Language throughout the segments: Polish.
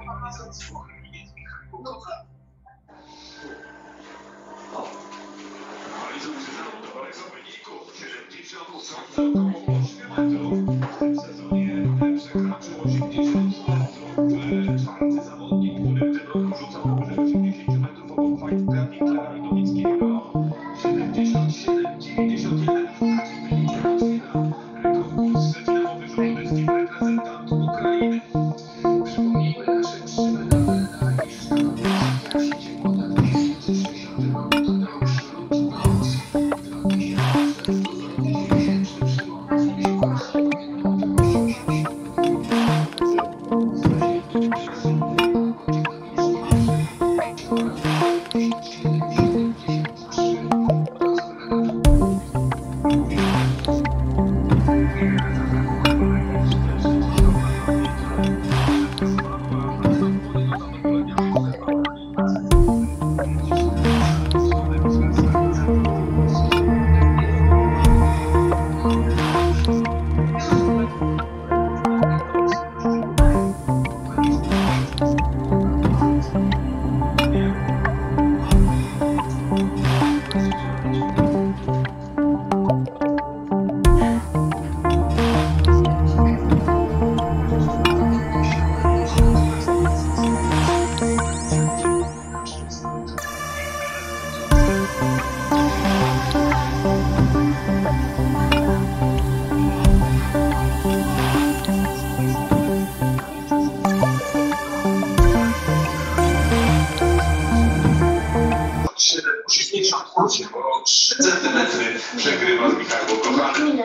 O 3 centymetry przegrywa z Michałem Kochanem.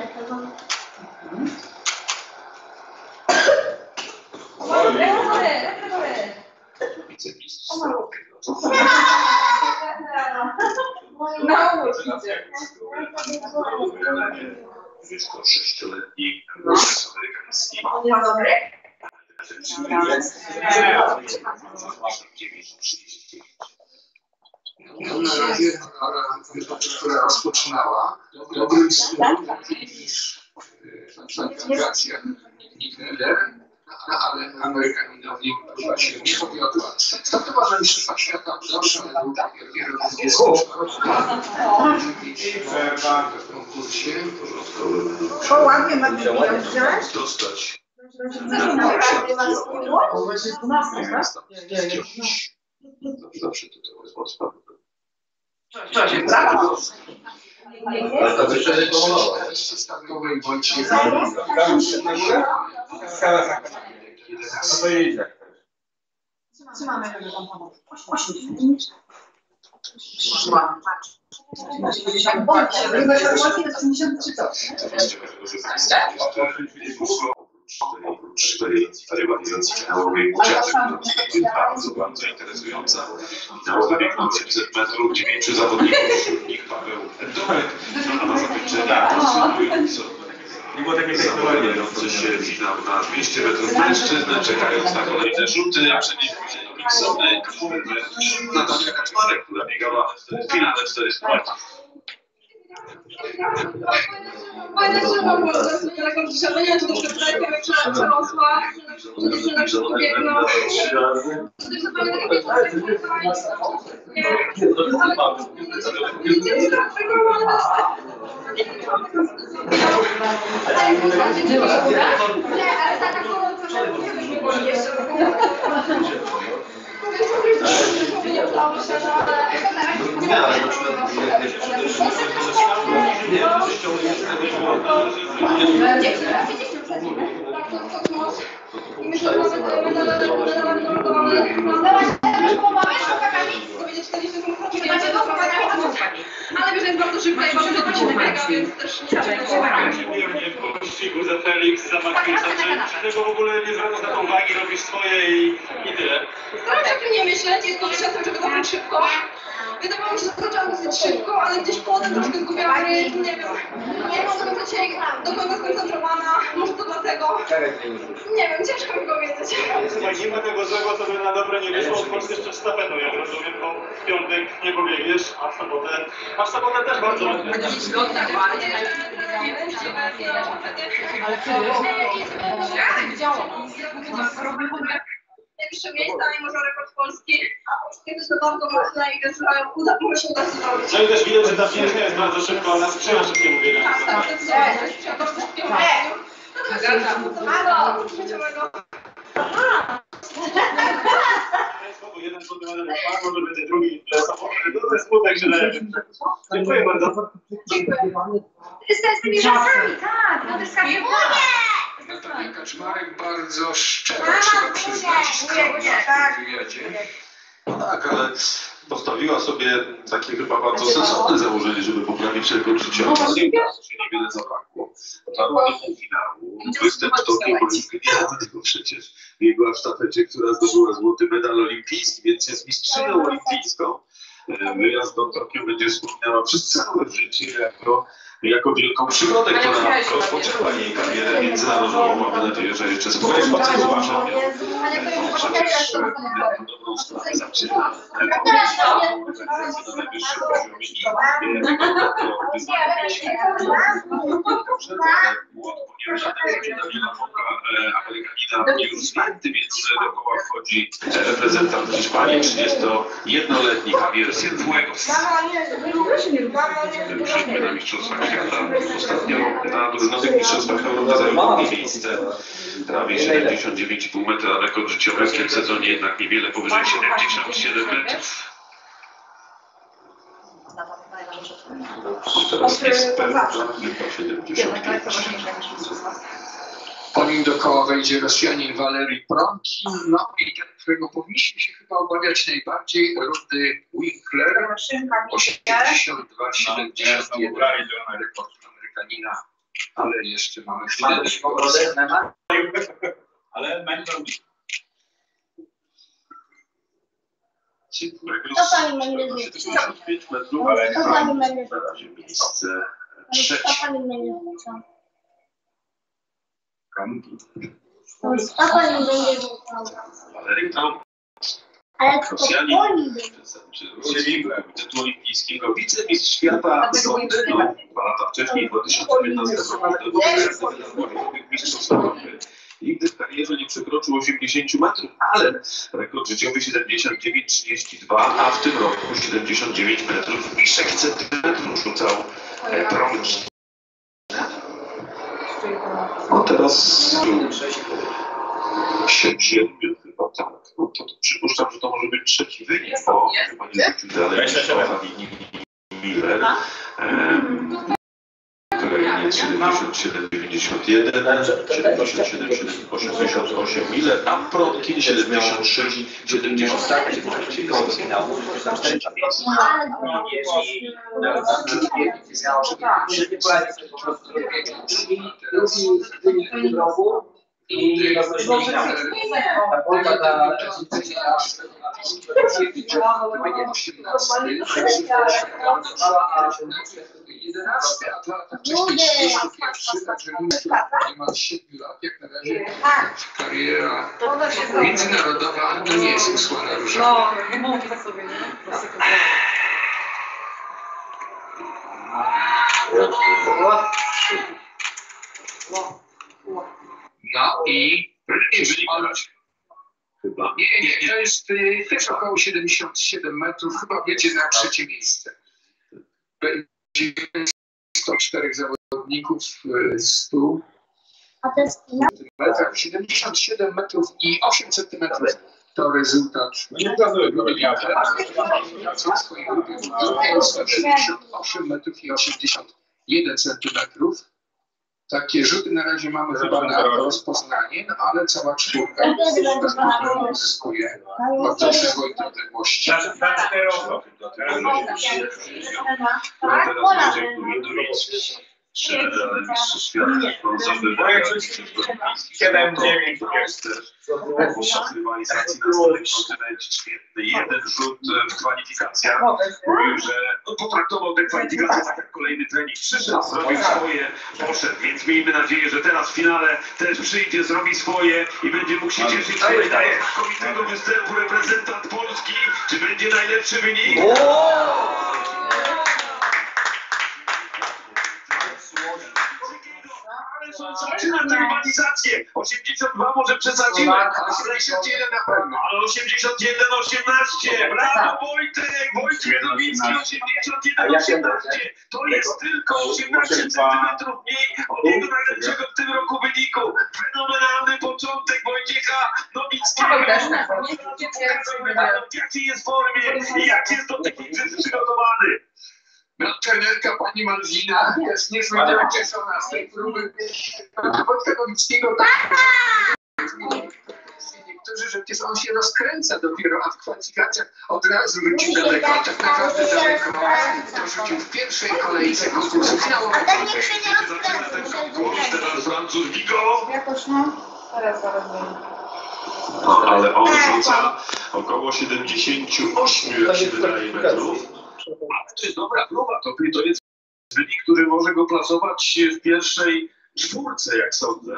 Wicemistrz Wyszko 6-letni amerykański. Na razie która rozpoczynała dobrym słowem niż kwalifikacjach Nickler, ale Amerykaninowi chyba się nie powiodła. Zdobyła na Mistrzostwach Świata zawsze medal w konkursie. O, ładnie ma wziąć. Dostać. Zawsze to jest podstawa. Co się brawo? Ale to jeszcze nie pomogło. Jeszcze startowej Wojciech. No to jedzie. Co mamy tego tam pomóc? 8. Oprócz tej rywalizacji finałowej ucieczek, bardzo interesująca. Finałowy bieg 800 metrów, 9 zawodników, wśród nich Paweł Domek, a na zakończenie zamykający się finał na 200 metrów mężczyzn, czekając na kolejne rzuty, przenieśmy się do Miksony, Natalia Kaczmarek, która biegała w finale 400 metrów. Fajne, że mam taką dzisiaj, czy też jak przerosła, czy też na przykład biegną, czy też zupełnie takie ale wiesz, jest bardzo szybka i bardzo szybko się nabiega, więc też Nie w pościgu za Felix, za Marquisa, czy tego w ogóle nie zwracasz na tą uwagi, robisz swoje i tyle? staram się o tym nie myśleć, jest to światem, żeby to być szybko. Wydawało mi się, że zaczęłam dosyć szybko, ale gdzieś potem troszkę zgubiłam rytm, nie wiem. Nie mogę być dzisiaj do końca skoncentrowana, może to dlatego. Nie wiem, ciężko mi powiedzieć. Jak nie ma tego złego, to by na dobre nie wyszło, odpocząć jeszcze stafetą, jak rozumiem, bo w piątek nie pobiegniesz, a w sobotę też bardzo ładnie. najbliższe miejsca, mimo że rekord Polski. Jest to bardzo mocne i też może się udać zrobić. No i też widać, że ta piłka jest bardzo szybko, ona sprzyja szybkiemu bieganiu. Tak, zdecydowanie. Sprzyja bardzo szybkiemu bieganiu. Jeden rzut na lewo, może będzie drugi samochód. To jest skutek, że dziękuję bardzo. Z tymi czasami, tak. No to jest Natalia Kaczmarek bardzo szczero, trzeba przyznać, skromna w wywiadzie. No tak, ale postawiła sobie takie chyba bardzo sensowne założenie, żeby poprawić rekord życiowy. Czasu się niewiele zabrakło. Dotarła do półfinału. Występ w Tokio był genialny, bo przecież biegła w sztafecie, która zdobyła złoty medal olimpijski, więc jest mistrzynią olimpijską. Wyjazd do Tokio będzie wspominała przez całe życie jako wielką przygodę, która rozpoczęła jej karierę międzynarodową. Mamy nadzieję, że jeszcze swoje spacerowanie. Przecież dobrą sprawę zaczyna. Na najwyższym poziomie i wyzwanie się Amerykanina już zwarty, więc do koła wchodzi reprezentant Hiszpanii, 31-letni Javier Cienfuegos. Przyszedł na mistrzostwach świata. Ostatnio na drużynowych mistrzostwach Europy zajął drugie miejsce. Prawie 79,5 metra. Rekord życiowy w tym sezonie jednak niewiele powyżej 77 metrów. Teraz jest pewna 75. Po nim do koła wejdzie Rosjanin Walerii Pronkin, no i ten, którego powinniśmy się chyba obawiać najbardziej, Rudy Winkler, 82,71 rekord Amerykanina, ale jeszcze mamy chwilę. Ale mentor. Cienfuegos 75 metrów, ale na razie miejsce trzecie. Walerii Pronkin. Rosjanin, tytuł olimpijskiego, wicemistrz świata z Londynu 2 lata wcześniej, w 2015 roku, mistrzostw Europy. Nigdy w karierze nie przekroczył 80 metrów, ale rekord życiowy 79,32, a w tym roku 79 metrów i 6 centymetrów rzucał Pronkin. No teraz 7 chyba tak. No to przypuszczam, że to może być trzeci wynik, bo chyba nie rzucił dalej niż Miller. Kolejny 77,91, 77,88 Miller, a Pronkin 76,90. I niemal 7 lat, jak na razie kariera międzynarodowa nie jest usłana różami. No i Chyba. Nie, to jest też około 77 metrów, chyba wiecie na trzecie miejsce. Będzie 104 zawodników, 100 metrach, 77 metrów i 8 centymetrów. To rezultat w swojej grupie 178 metrów i 81 centymetrów. Takie rzuty na razie mamy chyba na rozpoznanie, no ale cała czwórka uzyskuje bardzo przyzwoite odległości. Teraz będzie Kurydowicz, 3 medale mistrzostw świata, brązowy medal mistrzostw olimpijskich, w Polsce podczas rywalizacji na starym kontynencie świetny. Jeden rzut w kwalifikacjach. Mówił, że potraktował te kwalifikacje tak jak kolejny trening. Przyszedł, zrobił swoje, poszedł, więc miejmy nadzieję, że teraz w finale też przyjdzie, zrobi swoje i będzie mógł się cieszyć z znakomitego występu reprezentant Polski. Czy będzie najlepszy wynik? Zaczyna trwać rywalizację. 82 może przesadziłem, A 81 na pewno. ale 81-18. Brawo Wojtek! Wojciech Nowicki 81-18. To jest tylko 18 centymetrów mniej od jego najlepszego w tym roku wyniku. Fenomenalny początek Wojciecha Nowickiego. W jakiej jest formie i jak jest do technicznie przygotowany. No, trenerka pani Malwina jest niezwykle ucieszona z tej próby Wojtka Nowickiego. Niektórzy, że przecież on się rozkręca dopiero, a w kwalifikacjach od razu rzucił daleko. Tak naprawdę daleko to rzucił w pierwszej kolejce konkursu finałowego. Teraz Francuz Vigo. Jakoś no. Teraz No, ale on rzuca około 78, jak się wydaje, metrów. Ale to jest dobra próba, to jest wynik, który może go plasować w pierwszej czwórce, jak sądzę.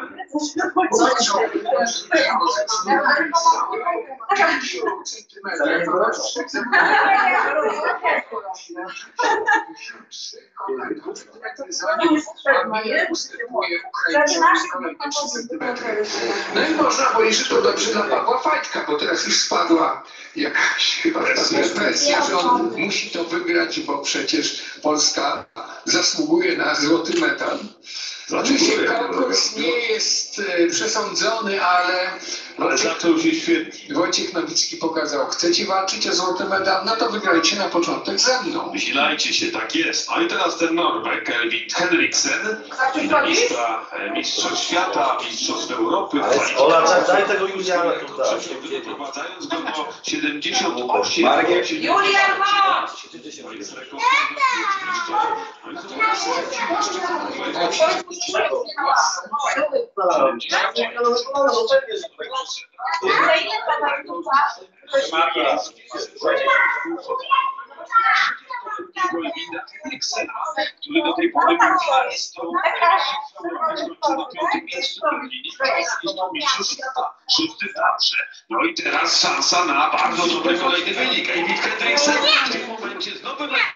No i można powiedzieć, że to dobrze dla Pawła Fajtka, bo teraz już spadła jakaś chyba presja, że on musi to wygrać, bo przecież Polska zasługuje na złoty medal. Oczywiście konkurs nie jest przesądzony, ale zaczął się świetnie. Wojciech Nowicki pokazał, chcecie walczyć o złoty medal, no to wygrajcie na początek ze mną. Wysilajcie się, tak jest. No i teraz ten Norweg, Elvin Henriksen, mistrzostw świata, mistrzostw Europy. Ola, daj tego Juliana tutaj. Doprowadzając go do 78. Julian ma! To jest rekord. No i zobaczcie. Który do tej pory był finalistą mistrzostw świata. 6. zawsze. No i teraz szansa na bardzo dobry kolejny wynik. Elvin Henriksen w tym momencie znowu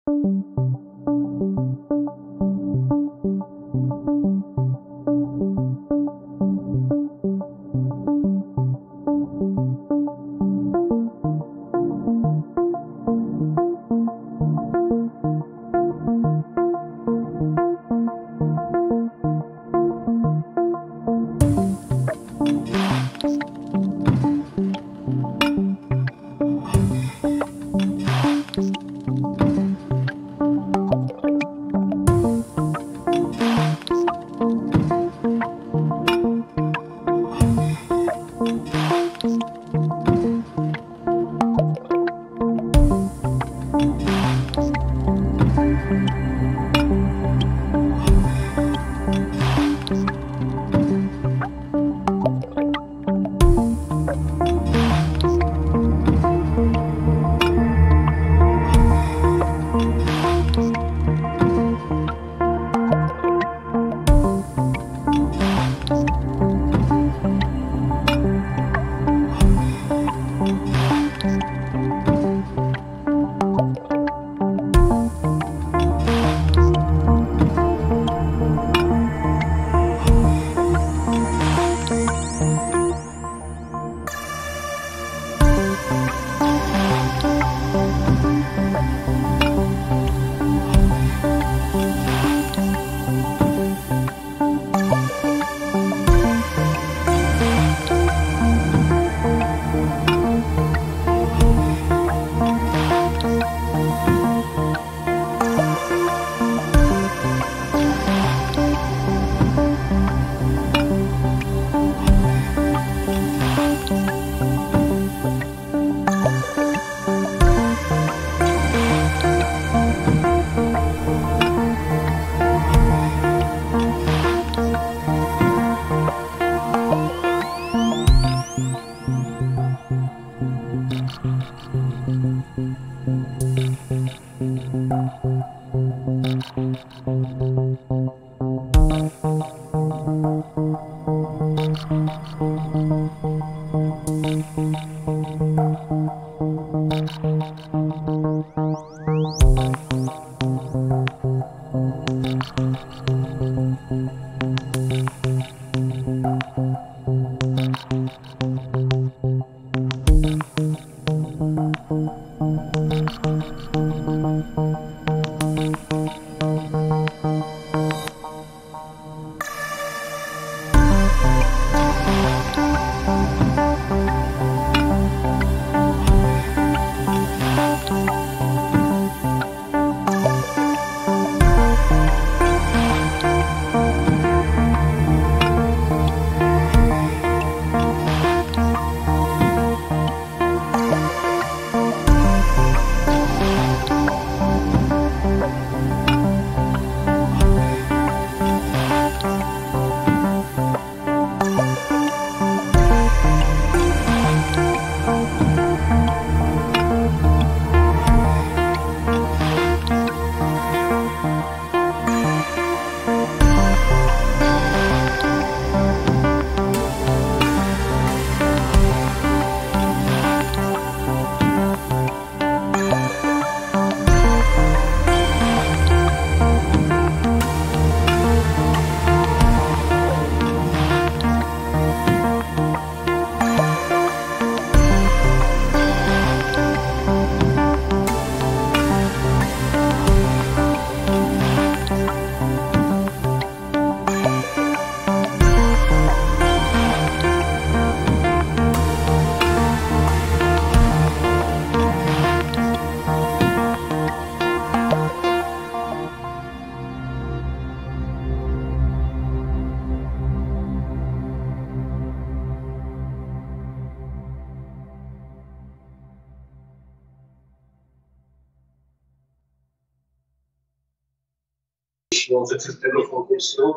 Świątek tego konkursu.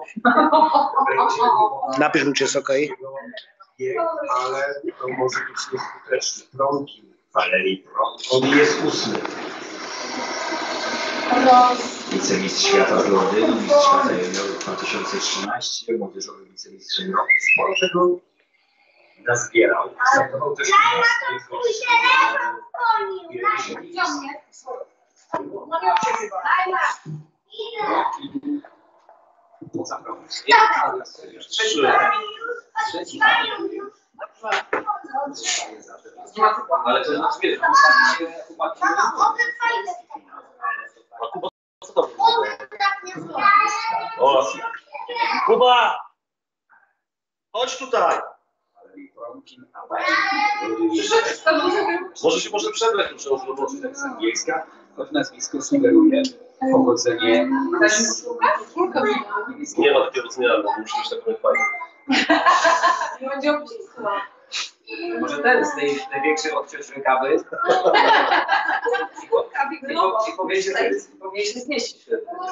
Napisz mu, czy jest okej. Ale to może być nieskuteczne. Prąki, Walerii Prąk. On jest 8. Wicemistrz świata z Londynu, mistrz świata juniorów 2013, młodzieżowy wicemistrzem roku. Sporo tego nazbierał. Startował też Poza progiem. Ale to jest wiesz, co to O, Kuba! Chodź tutaj! Może się przebrać muszę od roboty. Miejska, choć nazwisko sugeruje pochodzenie Nie ma takiego rozmiaru, musi być tak fajnie. Nie będzie obcisku. może ten z tej największej odciąć rękawy. I powinien się zmieścić.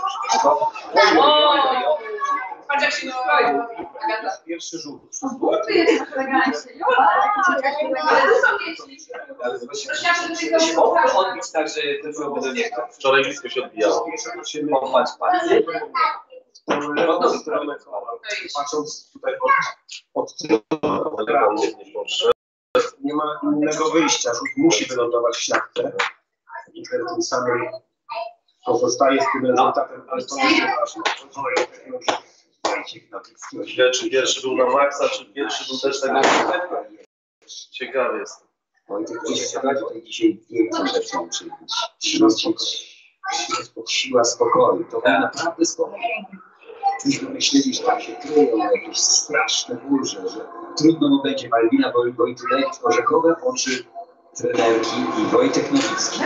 Patrz jak się skroi. Pierwszy rzut. Buty jest eleganckie. Ale to są pieśni. Ale się mogło odbić tak, że ten byłby do niego. Wczoraj blisko się odbijało. Popatrz palcy. Patrząc tutaj od ramu, nie ma innego wyjścia. Rzut musi wylądować w siatce. I tym samym pozostaje z tym rezultatem, ale to nie jest ważne. Pierwszy był na maksa, czy pierwszy był też tak? Ciekawy jest. Wojtek tutaj dzisiaj więcej rzeczą siła spokoju. To był naprawdę spokój. Myśmy myśleli, że tam się kryją jakieś straszne burze, że trudno mu będzie Malwina Wojtynek, orzechowe oczy trenerki i Wojtek Nowicki.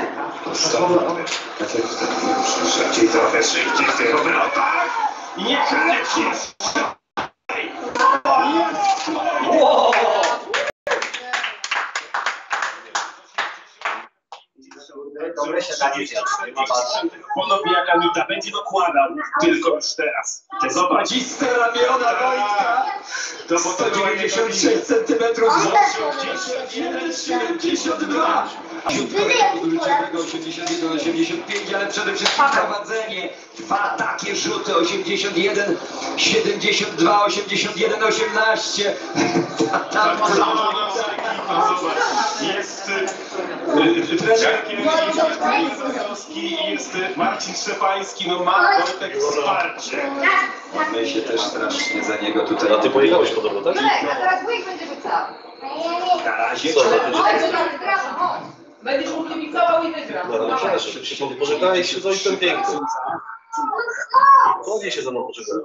Szybciej, trochę szybciej w tych obrotach. I nie kręcisz! Dobre siadanie się. Podobnie jak Anita, będzie dokładał, tylko już teraz. Te zobacziste ramiona Wojtka. To bo to 196 cm. 71,72. Wrócionego 81-85, ale przede wszystkim prowadzenie. Dwa takie rzuty 81, 72, 81, 18. Jest trenerkiem Wojtkowski i jest Marcin Szczepański. No ma Wojtek wsparcie. My się też strasznie za niego tutaj. A ty pojechałeś podobno, tak? Tak, a teraz wujek będzie rzucał. Na razie. Co, to będzie... Będziesz mu kibicował i wygrał. No, cieszę się, pożegnaj się z ojcem pięknym. Ładnie się ze mną pożegnają.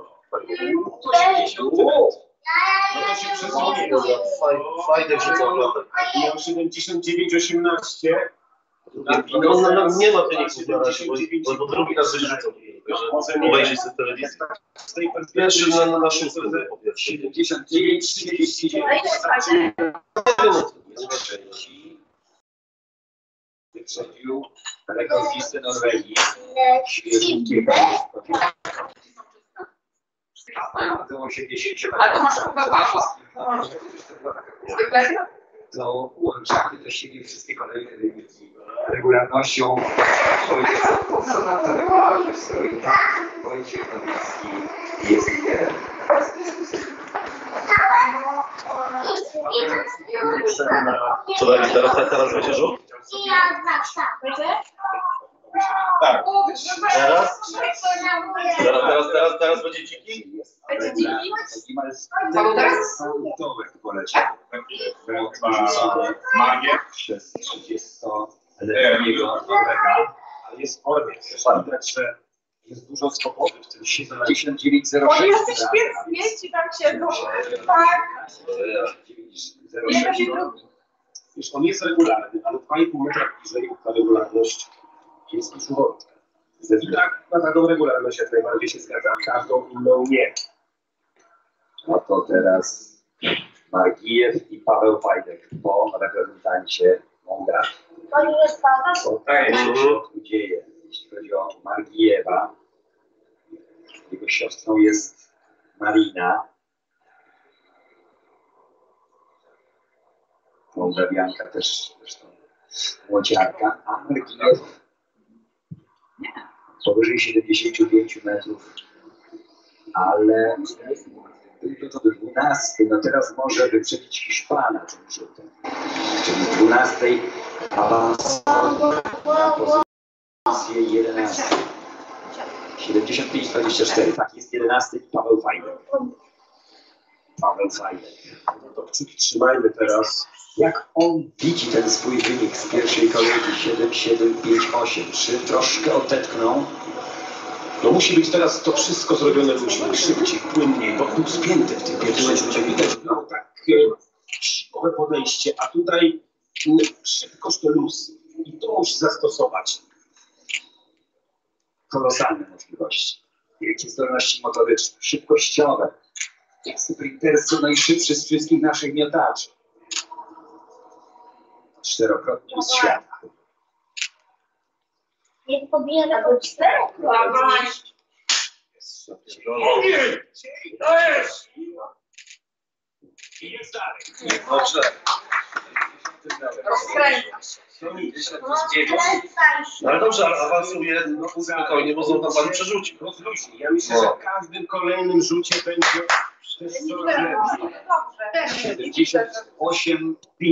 No to się przesłonię. Fajnie wrzucał klatę. Miał 79,18. No, nie ma wyników na razie, bo drugi raz wyrzucał. Obejrzyj sobie telewizję. Pierwszy na szóstym po pierwsze. 79, 39. Wyprzedził rekordzistę Norwegii. Świeżutkiego. 80. A to masz chyba To łączamy do siebie wszystkie kolejne wyniki regularnością. Wojciech Nowicki jest liderem. Co dalej? Teraz będzie rzut? Tak. Teraz będzie dziki? Będzie dziki? Niemal dołek poleciał. Magię. Przez 30-letniego Norwega. Ale jest w formie. Widać, że jest dużo swobody w tym 79,06. O, jesteś świeci tam się. Tak. Nie będzie drugi. Wiesz, on jest regularny, ale 2,5 metra bliżej ta regularność jest już Wojtka. I tak na taką regularność jak najbardziej się zgadza, a każdą inną nie. No to teraz Margijew i Paweł Pajdek po reprezentancie Mądra. Co tak się w środku dzieje, jeśli chodzi o Margijewa. Jego siostrą jest Marina. Mołdawianka też zresztą młodziarka, a Margijew powyżej 75 metrów, ale był to 12, no teraz może wyprzedzić Hiszpana tym rzutem. Czyli z 12 awansował na pozycję pozycję 11. 75-24. Tak jest 11 Paweł Fajdek. Paweł Fajdek. No to kciuki trzymajmy teraz. Jak on widzi ten swój wynik z pierwszej kolejki 7-7-5-8? Czy troszkę odetchnął? No musi być teraz to wszystko zrobione luźniej, szybciej, płynniej, bo był spięty w tym pierwszym rzucie. Widać było tak siłowe podejście, a tutaj szybkość to luz. I to musi zastosować. Kolosalne możliwości. Wielkie zdolności motoryczne, szybkościowe. Sprinter są najszybszy z wszystkich naszych miotaczy. Czterokrotnie z świata. Nie pobiera do 4. To jest! I jest dalej. Dobrze. Rozkręca się. No ale dobrze, ale awansuje spokojnie, bo znowu tam pani przerzuci. Rozluźnij. Ja myślę, że w każdym kolejnym rzucie będzie też coraz lepiej. 78,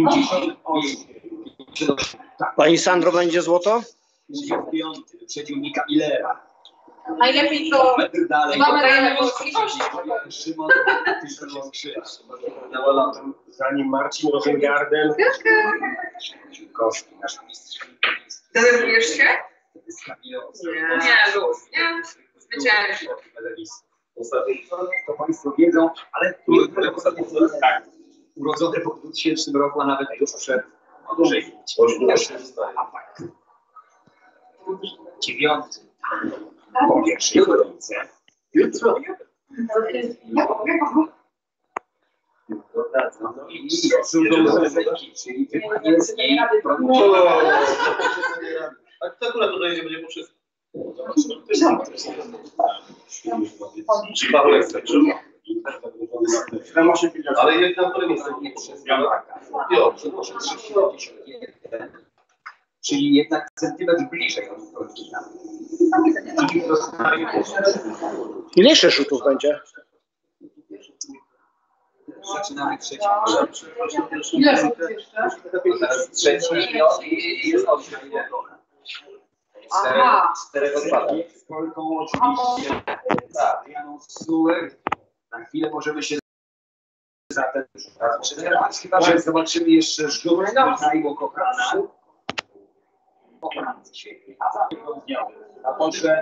58. Tak, Pani Sandro, będzie złoto? w piąty wyprzedził Nika Millera. Najlepiej to Metr dalej. dajemy możliwości. Szymon Krzyż. Zanim Marcin Rosengarden. Żółkowski, nasz mistrz. Denerwujesz się? Nie. Nie, luz, nie? Zwycięstwo. To Państwo wiedzą, ale tak, urodzone po 2000 roku, a nawet już przed atak. 9 po pierwszej kolejce. Jutro. No i czyli wypadnie z niej A kto akurat tutaj nie będzie po wszystkim? Czy Paweł jest tak, ale jedna, który nie czyli jednak centymetr bliżej od Polkina. Ile jeszcze rzutów będzie? Zaczynamy trzeci. Ile rzutów jeszcze? Teraz trzeci i jest 8. Aha. Czterech odpadek. Z Polką oczywiście. Tak, Janą Sułek. Na chwilę możemy się zatrzymać. Chyba, że zobaczymy jeszcze rzut Michała Kochana. A potem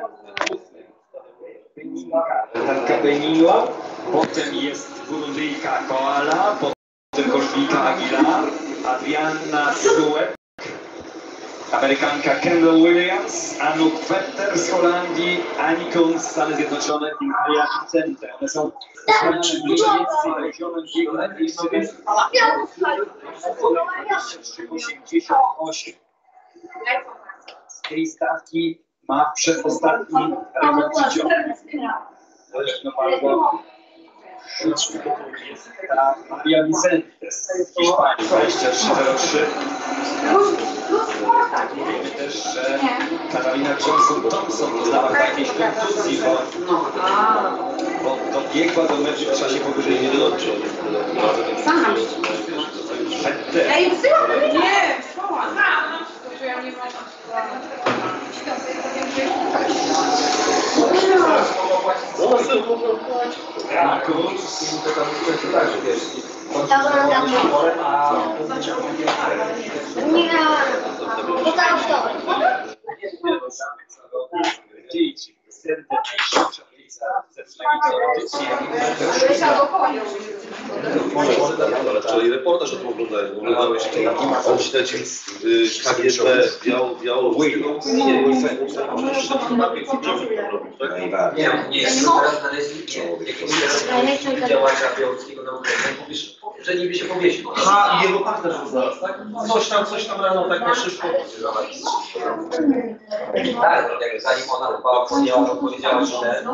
Benino, potem jest Burundyjka Koala, potem Kolbika Aguilar, Adriana Sułek, Amerykanka Kendall Williams, Anouk Vetter z Holandii, Annie Kuhn z Stanów Zjednoczonych i Maria Vicente. One są mniej więcej poziomem biegu najbliższym. 88. Z tej stawki ma przedostatni rekord życiowy. Jest ta Maria Vicente z Hiszpanii, 23-03. Wiemy też, że Karolina Johnson-Thompson dodała jakiejś kontuzji, bo dobiegła do meczu w czasie powyżej nie dołączył. Ej, wsyłam? Nie, wsyłam. To ja nie mam. Czyli reportaż o tym oglądałem. Oglądałeś on śledzi KGB Białoruskiego. Nie, teraz znaleźli działacza białoruskiego na Ukrainie. Mówisz, że niby się powiesił. Aha, i jego partner znalazł, tak? Coś tam rano tak na szybko. Tak, jak zanim ona chyba powiedziała, że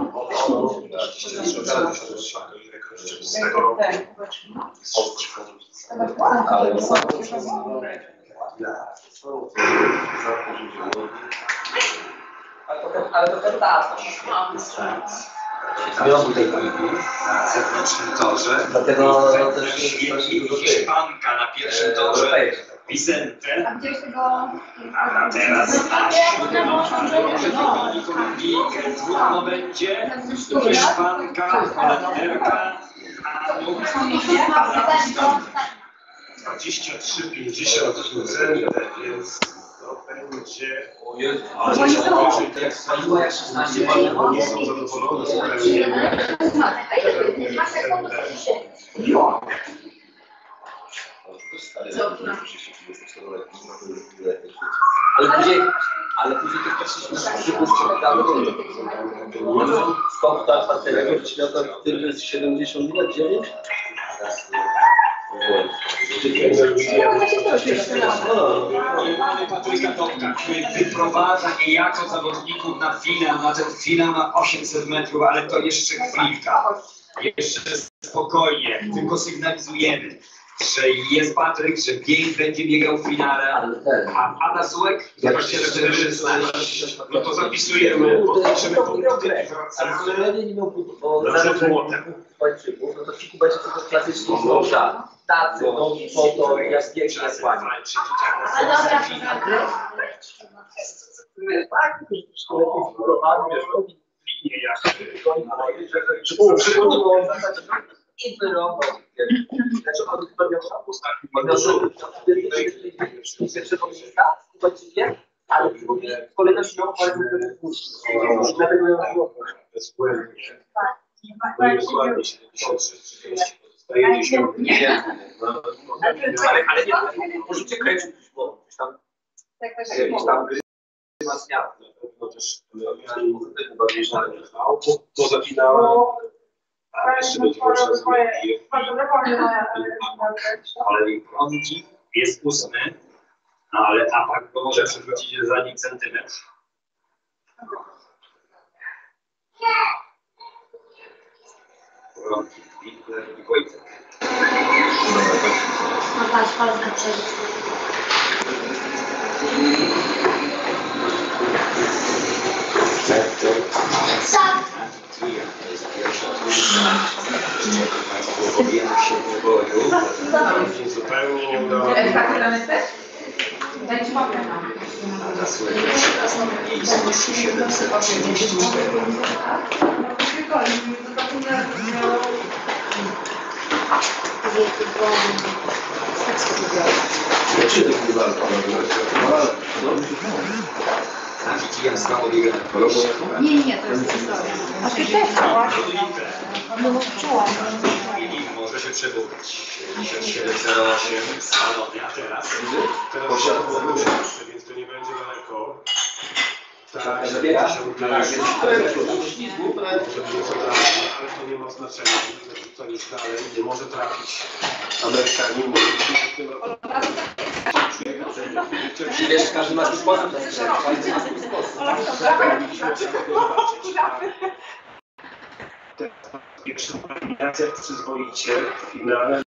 ale to ten data. Wiozł tej na zewnętrznym torze. Dlatego Hiszpanka na pierwszym torze Vicente. A gdzieś tego... A teraz nasz Kolumbijkę. Trudno będzie. Hiszpanka, Holenderka. 23,50, więc to będzie... Ale jak spaliło jak 16 Oni nie są zadowolone ale później to patrzyliśmy na skąd ta bateria świata w tym jest 70 minut, 9? Mamy Patryka Tomka, który wyprowadza niejako zawodników na finał, na ten finał na 800 metrów, ale to jeszcze chwilka. Jeszcze spokojnie, tylko sygnalizujemy, że jest Patryk, że bieg będzie biegał w finale, a Ada Sułek zobaczcie, że 4,16. No to zapisujemy, podpiszemy punkty. Ale nie miał bo zaraz Pańczyków, no to w będzie tylko klasycznie złoża. Tacy, nogi, foto, jak pięknie słani. Tak, w szkole konfigurowano, wiesz, nogi, linie jasne, i wyrąbał. Znaczy on chyba miał sam ustawić, ale kolejność miał bardzo dlatego ją było. Ale nie, możecie kręcić głową, gdzieś tam ma zmianę. To zapinałem. A jeszcze będzie Ale Kondi jest 8, ale Apak go może przewrócić za nim centymetr. Witler i Wojtek. No patrz, Polska przeżyć. To jest pierwsza trudna. Państwo objęło się w boju. zupełnie nie udało. Ada Sułek teraz na miejscu 784. A widzi jak znowu biega na proszę. Nie, to jest historia. A ty też czułaś? No, czułam. Może się przebudzić. 7708 spalony, a teraz? Teraz się podróżę, więc to nie będzie daleko. Tak, Żeby ale to nie ma znaczenia. To jest dalej, nie może trafić Amerykanin. Wiesz, każdy ma swój sposób na strzał. Każdy ma swój sposób. Pierwsza eliminacja przyzwoicie w finale.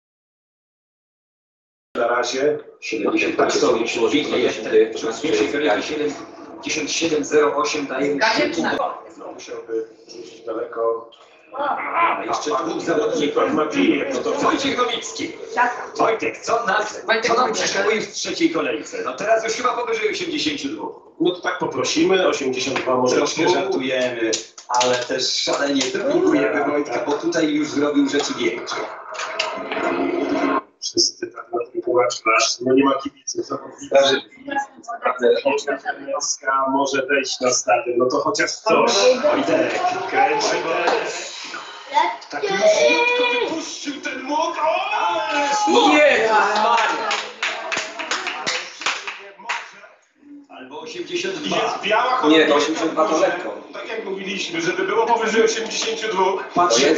Na razie 70 tak sobie siłowiki jest wtedy. W pierwszej kolejce 7708 daje mu no, musiałby rzucić daleko. A jeszcze dwóch zawodników. No to Wojciech Nowicki. Wojtek, co nam przeszkaduje w trzeciej kolejce? No teraz już chyba powyżej 82. No to tak poprosimy, 82 może. Troszkę żartujemy, ale też szalenie trolujemy Wojtka, bo tutaj już zrobił rzeczy większe. Wszyscy tak na tym płacz nasz, no nie ma kibiców. Wnioska może wejść na stadion, no to chociaż coś. Wojtek, kręć. Tak krótko wypuścił ten młot. Nie, albo 82. Jest biała Nie, to 82 to lekko. Tak jak mówiliśmy, żeby było powyżej 82. Patrzcie.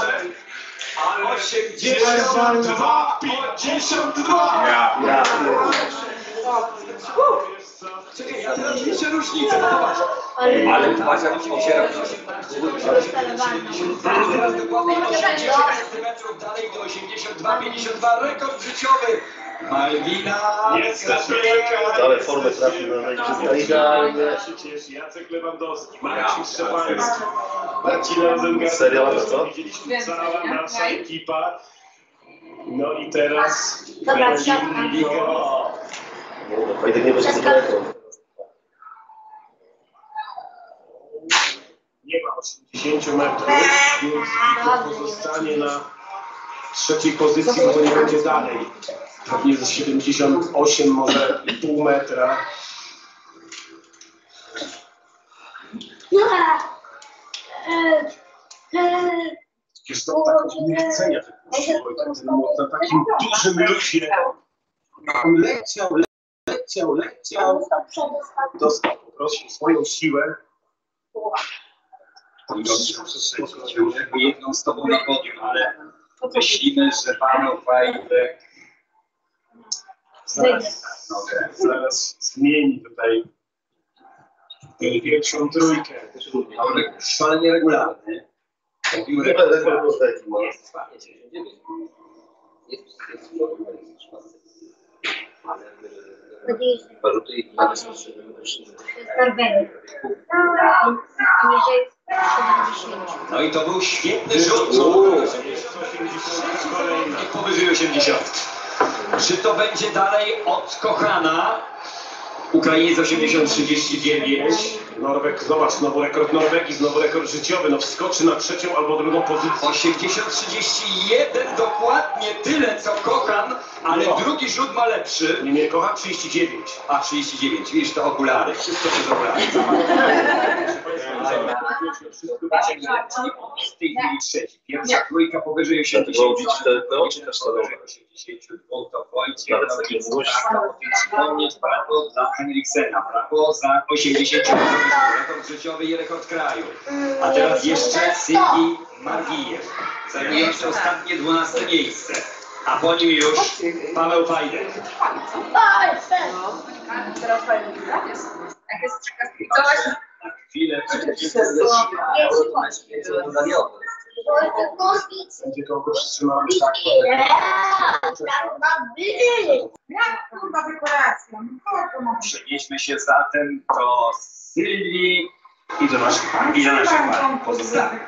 82, 52! Czekaj, ja teraz liczę różnicę, zobacz. Ale patrz jak ocierał się. Teraz dokładnie 80 cm dalej do 82,52, rekord życiowy. Malwina. Niestety, Ale formę trafił na najwyżej. Idealnie. Jacek Lewandowski, Marcin Szczepański, Marcin Rozengarski. Serio, to co? Widzieliśmy cała nasza ekipa. No i teraz Dobra, Liga. Wojtek nie będzie daleko. Nie ma 80 metrów, więc pozostanie na trzeciej pozycji, bo nie będzie dalej. Pewnie ze 78, może i pół metra. Jest to takie niechcenia na takim dużym luzie. On leciał, dostał po prostu swoją siłę. Jedną z tobą na podium, ale myślimy, że Paweł Wajtek zaraz zmieni tutaj pierwszą trójkę. ale szalenie regularny. Nie będę tego taki ma. No i to był świetny rzut. Powyżej 80. Czy to będzie dalej od Kochana? Ukrainiec 80-39. Norweg, zobacz, znowu rekord Norwegii, znowu rekord życiowy. No wskoczy na trzecią albo drugą pozycję. 80-31, dokładnie tyle co Kochan, ale drugi rzut ma lepszy. Nie, Kochan 39. A 39, widzisz, to okulary, wszystko przez okulary. Z tej chwili trzeci. Pierwsza trójka powyżej 80. To Wojciech, koniec brawo dla Henriksena, brawo za 80, rekord życiowy i rekord kraju. A teraz jeszcze Sylwii Margijew, zajmujący ostatnie 12 miejsce. A po nim już Paweł Wajtek. Na chwilę Będzie konkurs wstrzymany tak. przenieśmy się zatem do Sylwii i do naszych pań pozostałych.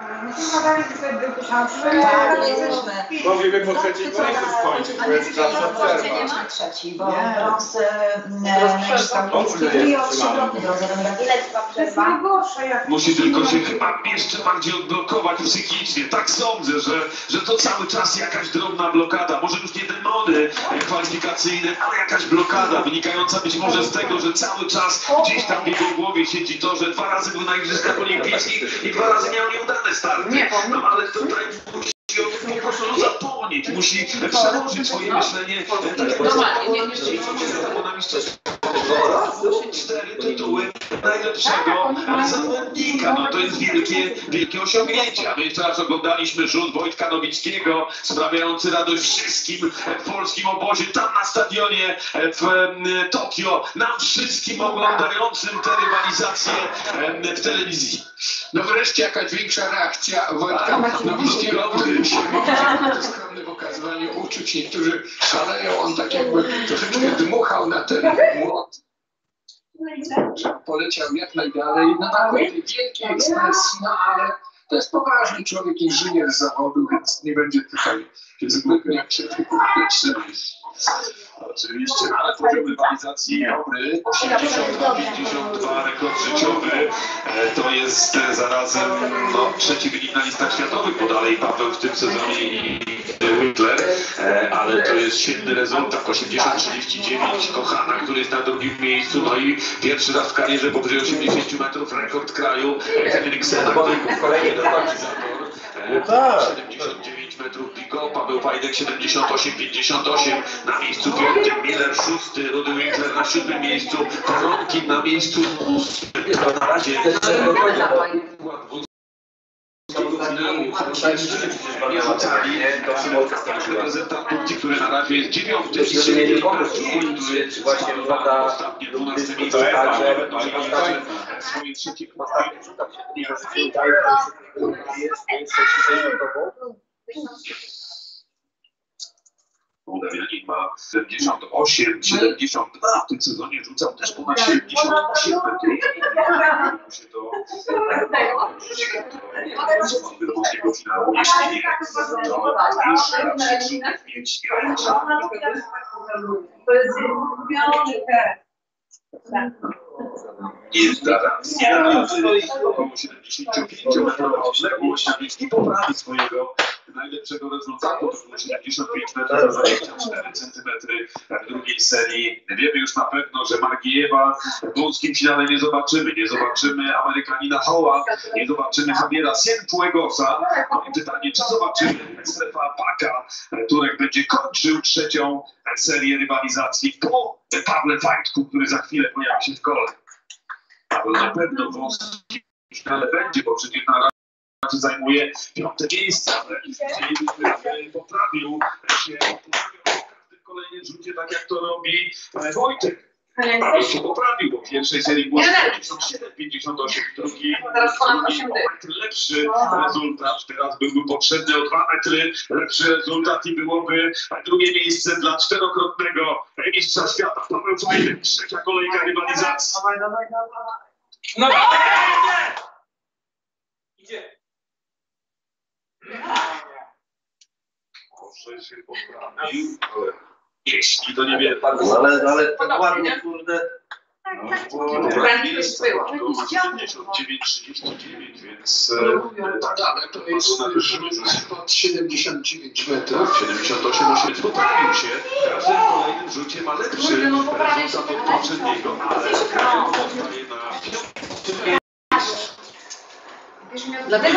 Mówimy po trzeciej kolejce skończyć, bo jest zawsze przerwa. Trzeci, bo brąz Naciska Miejskiej i o 3 kroki drodze do Mirafiora. Musi tylko się chyba jeszcze bardziej odblokować psychicznie. Tak sądzę, że to cały czas jakaś drobna blokada. Może już nie demony kwalifikacyjne, ale jakaś blokada wynikająca być może z tego, że cały czas gdzieś tam w jego głowie siedzi to, że 2 razy był na Igrzyskach Olimpijskich i 2 razy miał nieudane starty. No ale tutaj musi po prostu zapomnieć, musi przełożyć swoje myślenie. Na mistrzostwie 4 tytuły najlepszego zawodnika. No to jest wielkie osiągnięcie. A my jeszcze raz oglądaliśmy rzut Wojtka Nowickiego, sprawiający radość wszystkim w polskim obozie, tam na stadionie w Tokio, nam wszystkim oglądającym te rywalizacje w telewizji. No wreszcie jakaś większa reakcja Wojtka Nowickiego, który się skromny w okazywaniu uczuć. Niektórzy szaleją, on tak jakby troszeczkę dmuchał na ten młot. Poleciał jak najdalej, no takiej wielkiej ekspresji, no ale to jest poważny człowiek, inżynier z zawodu, więc nie będzie tutaj zbytnio krytyków. Oczywiście, ale poziom rywalizacji dobry, 82 rekord życiowy, to jest zarazem trzeci wynik na listach światowych, bo dalej Paweł w tym sezonie i Winkler, ale to jest świetny rezultat, 80-39 Kochana, który jest na drugim miejscu, no i pierwszy raz w karierze powyżej 80 metrów rekord kraju Henriksena, który kolejny rywalizator. 79 metrów Pico, Paweł Wajtek 78-58 na miejscu 5, Miller 6, Rudy Winkler na 7 miejscu, Koronkin na miejscu 8. Na razie nie rzucali reprezentantów, który na razie jest 9. Który właśnie wypada ostatnie 12 miejsce. Swoje trzecie Mołdawianin ma 78, 72, w tym sezonie rzucał też ponad 78 metrów. Się to wyrwowskiego finału, jeśli nie, to już raczej mieć graniczne. To jest zgubiony. Jest racja, około 75-metrowa odległość, a więc nie poprawi swojego najlepszego rezultatu, to było 75 metrów za 24 centymetry w drugiej serii. Wiemy już na pewno, że Margijewa w wąskim finale nie zobaczymy. Nie zobaczymy Amerykanina Hoła, nie zobaczymy Javiera Cienfuegosa. No i pytanie, czy zobaczymy Strefa Paka. Turek będzie kończył trzecią serię rywalizacji po Pawle Fajtku, który za chwilę pojawi się w kole. Paweł na pewno w wąskim finale będzie, bo przecież na razie zajmuje 5. miejsce, ale chcielibyśmy, aby poprawił się w każdym kolejnym rzucie, tak jak to robi Wojtek. Się poprawił, bo w pierwszej serii było 57-58, w drugiej lepszy rezultat. Teraz byłby potrzebny o 2 metry lepszy rezultat i byłoby drugie miejsce dla 4-krotnego mistrza świata Paweł Fajtek. Trzecia kolejka rywalizacji. No idzie. Może się poprawił, ale jeśli to nie wiem. Ale tak ładnie, kurde. Miejsca, to ma 79-39, więc tak, Ale to jest rzut pod 79 metrów. 78-8 poprawił się. W każdym kolejnym rzucie ma lepszy rezultat od poprzedniego, ale zostaje na 5. Dlatego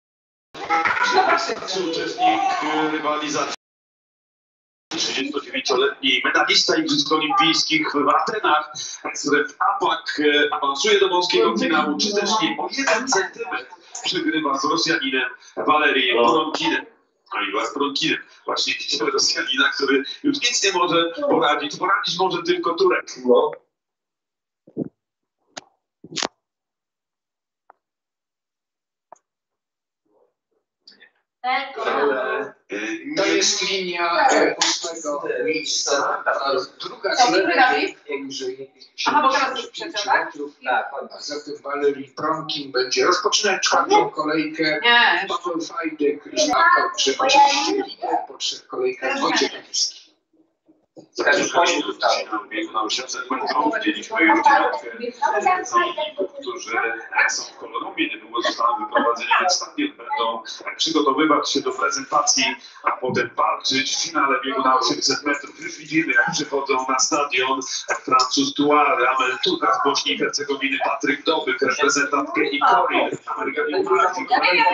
uczestnik rywalizacji. 39-letni medalista Igrzysk Olimpijskich w Atenach, Sref Apak, awansuje do wąskiego finału, czy też nie, o 1 centymetr przegrywa z Rosjaninem Walerijem Boronkinem. No i Boronkinem, właśnie widzimy Rosjanina, który już nic nie może poradzić. Poradzić może tylko Turek. No. To jest linia 8. miejsca. Druga z lewej poniżej 75 metrów. A zatem Walerii Bronkin będzie rozpoczynać 4. kolejkę. Paweł Fajtek kończy oczywiście lider po 3 kolejkach Wojciech Kamiński. Biegu na 800 metrów widzieliśmy już 9 zawodników, którzy są w Kolorumie, niedługo zostaną wyprowadzeni na stadion, będą przygotowywać się do prezentacji, a potem walczyć w finale biegu na 800 metrów. Już widzimy, jak przychodzą na stadion Francuz Tuar, Ameltuka z Bośni i Hercegowiny, Patryk Dobyk, reprezentant Kenii Corin, Amerykanin Martin,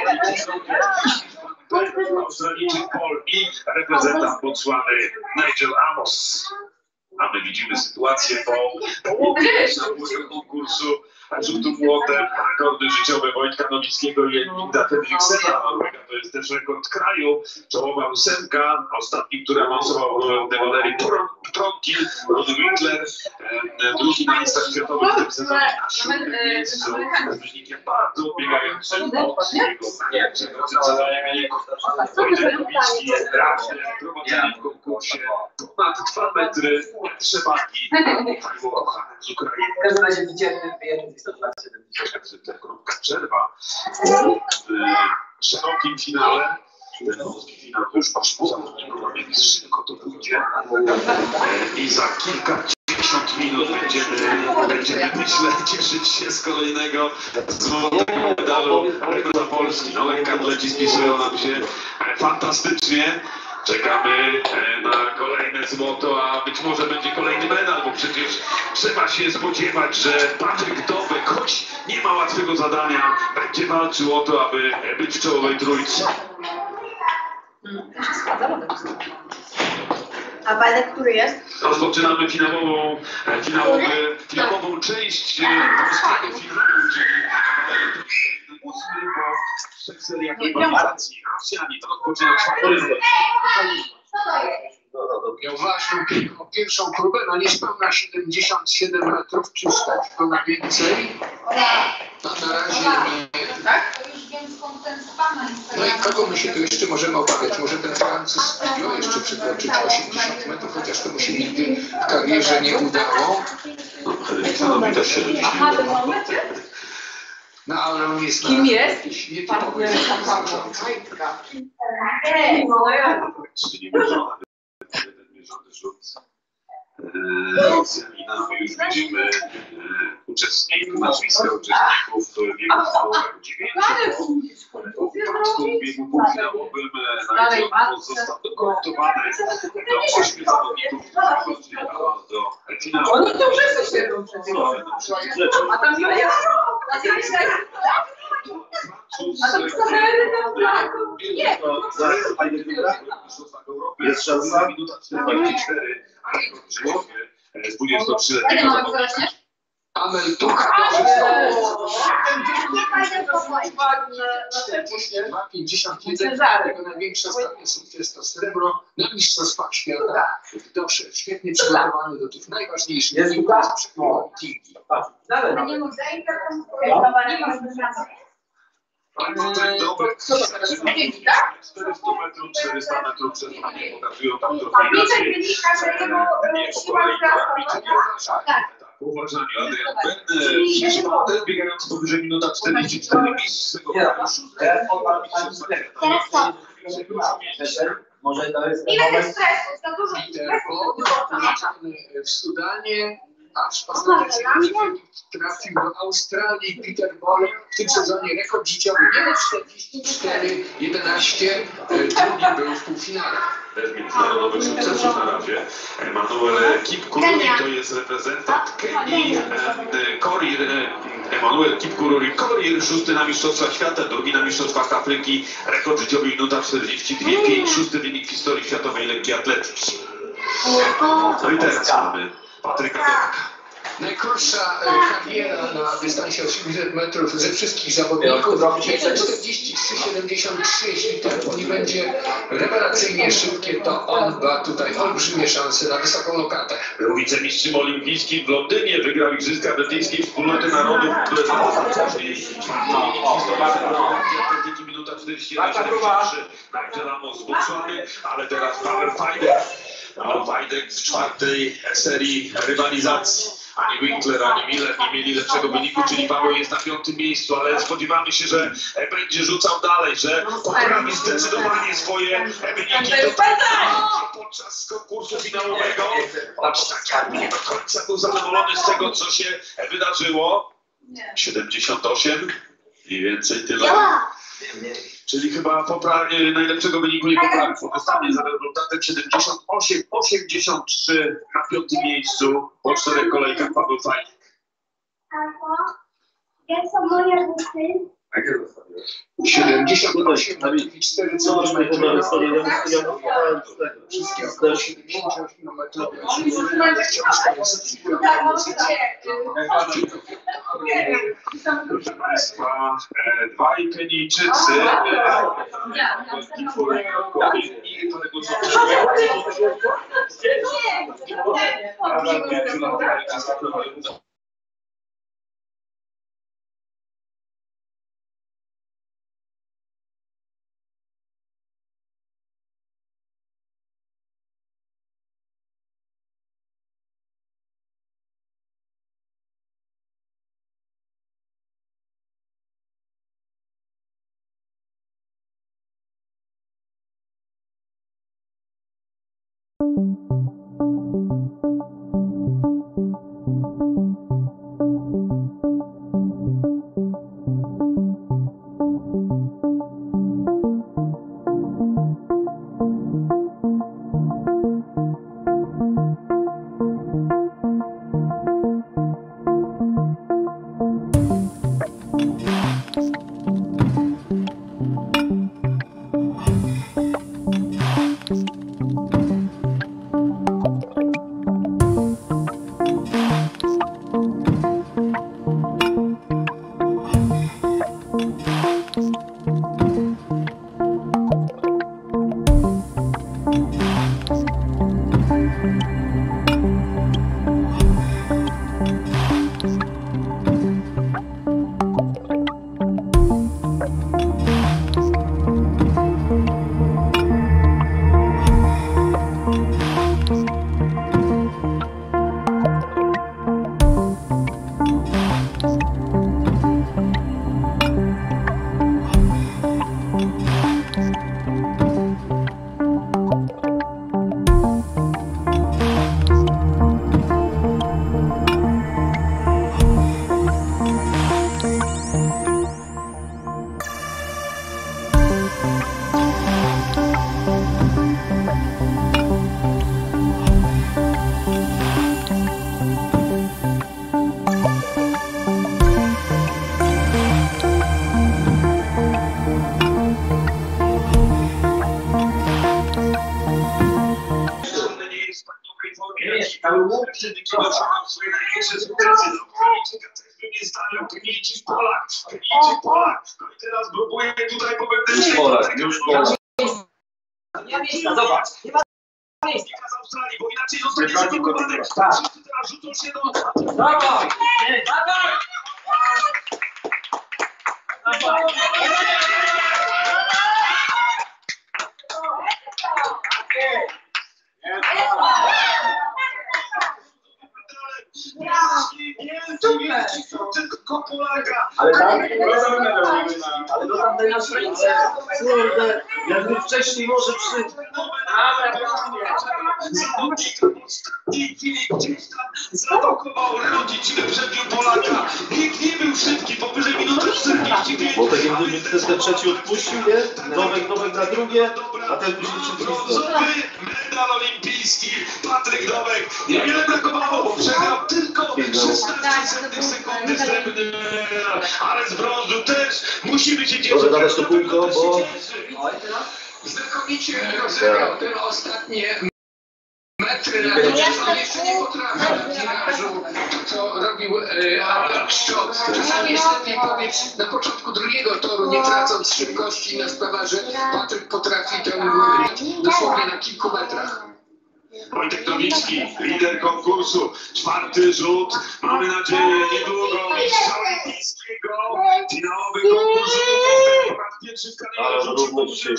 Australijczyk Paul i reprezentant Botswany Nigel Amos. A my widzimy sytuację po połowie konkursu rzutu młotem, rekordy życiowe Wojtka Nowickiego i Edmunda Hendriksena. To jest też rekord kraju, czołowa 8. Ostatni, który awansował de Valerii Bronkin, Rudy Winkler, drugi na listach światowych w tym sezonie na 7. miejscu, z wynikiem bardzo odbiegającym od jego najlepszego zdecydowanie wyniku. Wojtek Nowicki prowadzenie w konkursie ponad 2 metry przewagi. Z Ukrainy. w każdym razie widzieliśmy wyjęty 102,70. Krótka przerwa w szerokim finale. Ten wąski finał już poszło zawodników, a więc szybko to pójdzie. I za kilkadziesiąt minut będziemy myślę, cieszyć się z kolejnego złotego medalu dla Polski. No, lekkoatleci spisują nam się fantastycznie. Czekamy na kolejne złoto, a być może będzie kolejny medal, bo przecież trzeba się spodziewać, że Patryk Dobek, choć nie ma łatwego zadania, będzie walczył o to, aby być w czołowej trójce. A bajek, który jest? Rozpoczynamy finałową część polskiego finału, czyli 8 po 3 seriach rywalizacji. Rosjanie rozpoczynają 4. Miał ważną pierwszą próbę, no niespełna 77 metrów, czy stać go na więcej? No na razie nie. Tak? To już wiem skąd ten spana jest. No i kogo my się tu jeszcze możemy obawiać? Może ten Francuz miał jeszcze przekroczyć 80 metrów, chociaż to mu się nigdy w karierze nie udało. Hendriksenowi też 70. No ale on jest Kim jest? nietypowy. Czyli mierzony rzut Rosjanina. My już widzimy uczestników, nazwiska uczestników biegu finałowego 9. W biegu półfinałowym został dokończony do 8 zawodników, którzy doszli do finału. Oni to wszyscy świetną przecież. A tam ile jest? A to jest szansa. Minuta 44, a z 23-letniego Amel Tuch. 51, jego największy ostatni sukces to srebro na Mistrzostwach Świata. Doszedł świetnie przygotowany do tych najważniejszych imprez przekrojowych Kingi. Dobry, 400 metrów, 400 metrów przed nami pokazują tam trochę inaczej. Nie po kolei uważanie, ale ten biegający powyżej minuta 44 miejsc z tego kraju Może to jest Ile jest stresu? Za dużo w Sudanie, aż ostatecznie trafił do Australii. Peter Ball w tym sezonie rekord życiowy 1:44:11, drugi był w półfinale. Bez międzynarodowych sukcesów na razie. Emanuel Kipkururi to jest reprezentant Kenii. Emanuel Kipkururi Korir, 6. na Mistrzostwach Świata, 2. na Mistrzostwach Afryki. Rekord życiowy minuta 42,5, 6. wynik w historii światowej lekkiej atletyki. No i teraz mamy Patryka Dowka. Najkrótsza kariera na dystansie 800 metrów ze wszystkich zawodników 1:43:73. Jeśli tempo nie będzie rewelacyjnie szybkie, to on ma tutaj olbrzymie szanse na wysoką lokatę. Był wicemistrzem olimpijskim w Londynie, wygrał Igrzyska Brytyjskiej Wspólnoty Narodów, które atletyki minuta 41:73. Nigel Amos z Botswany, ale teraz Paweł Fajdek w 4. serii rywalizacji. Ani Winkler, ani Miller nie mieli lepszego wyniku, czyli Paweł jest na 5. miejscu, ale spodziewamy się, że będzie rzucał dalej, że poprawi zdecydowanie swoje wyniki podczas konkursu finałowego. Choć tak jakby nie do końca był zadowolony z tego, co się wydarzyło. 78, mniej więcej tyle. Czyli chyba poprawie najlepszego wyniku nie poprawił. Zostanie za rezultatem 78,83 na 5. miejscu. Po 4 kolejkach Paweł Fajdek. Jak są moje buty? 78,4 cm. Wszystkie około 78 km. Proszę Państwa, 2 Kenijczycy i Wykrywał swoje największe sukcesy. No, Koniczyka też by nie stawiał. Koniczyk Polak. Koniczyk Polak. No i teraz próbuje tutaj po wewnętrznej Polak, już Polak. Nie ma miejsca, zobacz. Nie ma miejsca. z Australii, bo inaczej zostanie zablokowany. Wszyscy teraz rzucą się do... Dawaj! Dawaj! Tylko Polaka. Ale tam daj na ręce. Kurde, jakby wcześniej może przy... Zawodnik w ostatniej chwili gdzieś tam zablokował, rodzic wyprzedził Polaka. Bieg nie był szybki, powyżej minuty 45. Bo tak jakby ten trzeci odpuścił, nie? Nowek na drugie, a ten później Brązowy medal olimpijski. Patryk Nowek. Niewiele brakowało, bo przegrał tylko 16 sekundy srebrny medal. Ale z brązu też musimy się cieszyć. Może dawać to kółko, bo... Znakomicie rozegrał te ostatnie metry, natomiast on jeszcze nie potrafi w tirażu, co robił Albert Szot. Czasami jest lepiej pobiec na początku drugiego toru, nie tracąc szybkości, na sprawę, że Patryk potrafi tę dosłownie na kilku metrach. Wojtek Nowicki, lider konkursu, 4. rzut, mamy nadzieję niedługo mistrza olimpijskiego, finałowy konkurs rzutów, po raz pierwszy w karierze rzucił powyżej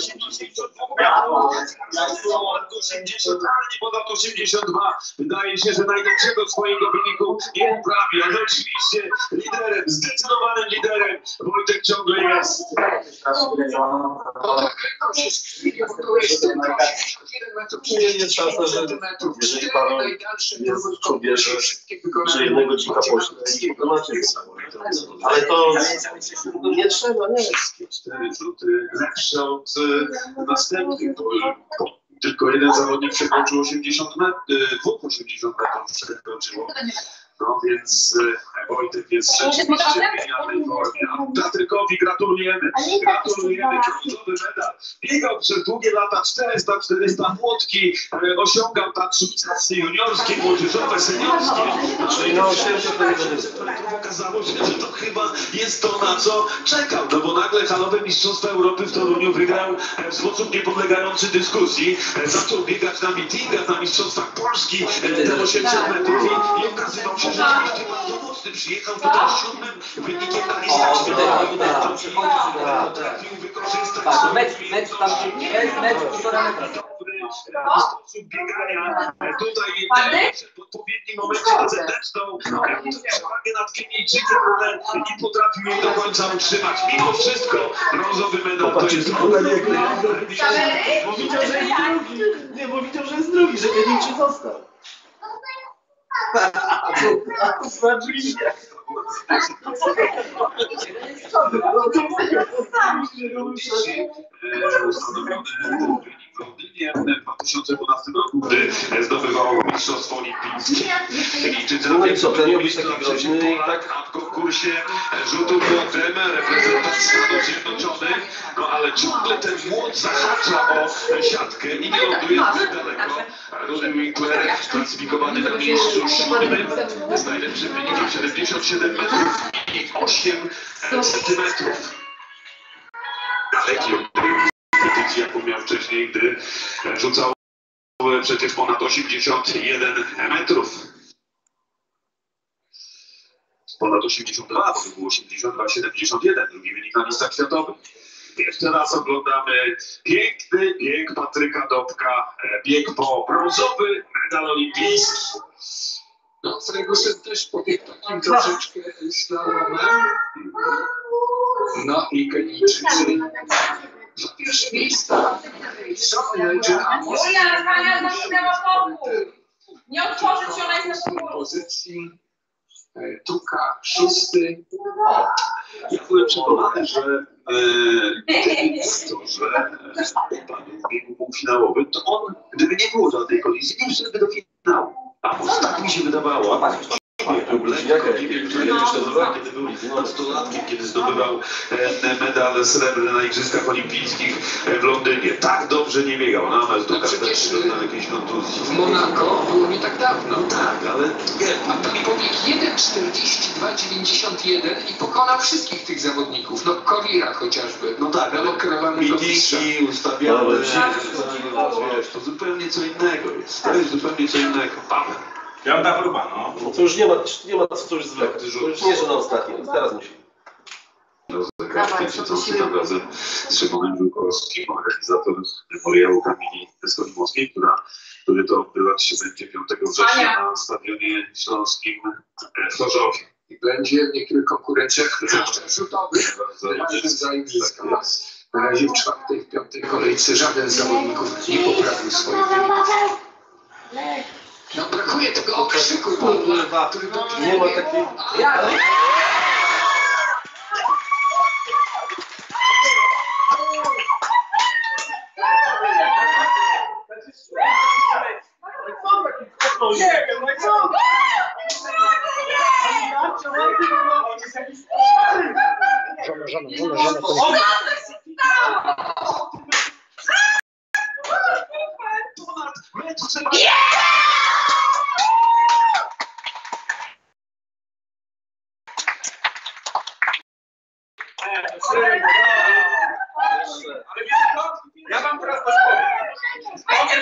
80, ale nie ponad 82. Wydaje się, że najlepszego swojego wyniku nie uprawi, ale oczywiście liderem, zdecydowanym liderem Wojtek ciągle jest. No tak, lekko się skrzywił, bo to jest tylko 81 metrów, 30 centymetrów, 4 najdalsze próby, wszystkie wykonane. Że jednego dzika pośle. Ale to nie trzeba, nie? Wszystkie 4 rzuty lepsze od następnych. Tylko jeden zawodnik przekroczył 80 metrów, 80 metrów przekroczyło. No więc Wojtek jest rzeczywiście w genialnej formie. A Patrykowi gratulujemy. Gratulujemy, brązowy medal. Biegał przez długie lata 400 młotki, osiągał tak sukcesy juniorskie, młodzieżowe, seniorskie. Czyli na 800 Okazało się, że to chyba jest to, na co czekał. No bo nagle halowe Mistrzostwa Europy w Toruniu wygrał w sposób niepodlegający dyskusji. Zaczął biegać na meetingach, na Mistrzostwach Polski, te 800 metrów i okazywał się, że rzeczywiście bardzo mocny. Przyjechał tutaj z 7. wynikiem na listach światowych. Potrafił wykorzystać sposób biegania tutaj w odpowiednim momencie na zewnętrzną przewagę nad Kenijczykiem, ale nie potrafił jej do końca utrzymać. Mimo wszystko brązowy medal to jest Bo widział, że jest drugi. Nie, bo widział, że jest drugi, że Kenijczyk został. w Londynie w 2012 roku, gdy zdobywał mistrzostwo olimpijskie. Kenijczycy No i co, ten miał być taki groźny i tak w konkursie rzutów młotem reprezentacji Stanów Zjednoczonych, no ale ciągle ten młot zahacza o siatkę i nie ląduje zbyt daleko. Rudy Winkler klasyfikowany na miejscu 7 z najlepszym wynikiem 77 metrów i 8 centymetrów. Daleki od pozycji, jaką miał wcześniej, gdy rzucał przecież ponad 81 metrów. Ponad 82, bo to było 82,71, drugi wynik na listach światowych. Jeszcze raz oglądamy piękny bieg Patryka Dobka, bieg po brązowy medal olimpijski. No, Ferguson też pobiegł takim troszeczkę slalomem. No i Kenijczycy za pierwsze miejsca są nie otworzyć się, ona jest na pozycji. Tuka 6. Ja byłem przekonany, że padł w biegu półfinałowym, to on, gdyby nie było żadnej kolizji, nie wszedłby do finału. A tak mi się wydawało. Był lekkowikiem, który kiedy był nastolatkiem, kiedy zdobywał medal srebrny na Igrzyskach Olimpijskich w Londynie. Tak dobrze nie biegał, na Melduka też na jakiejś kontuzji. W Monako było nie tak dawno. No tak, ale A pan pobiegł 1,42,91 i pokonał wszystkich tych zawodników. No Korira chociażby. no tak, ale Lokrewanego mistrza. mitiki ustawiane, wiesz, to zupełnie co innego jest. To jest zupełnie co innego. Paweł. Piąta próba, no. No to już nie ma co to już zwykle. To już nie, że na ostatnim, teraz musi. Zagrawki tym razem z Szymonem Żółkowskim, organizator memoriału Kamili Skolimowskiej, który to odbywać się będzie 5 września na Stadionie Śląskim w Chorzowie. I będzie w niektórych konkurencjach rzutowych razem za igrzyska. Na razie w 4. i 5. kolejce żaden z zawodników nie poprawił swoich wyników. No brakuje tego okrzyku, Pawła, który Nie ma takiej... Żona, to Ja wam teraz coś powiem.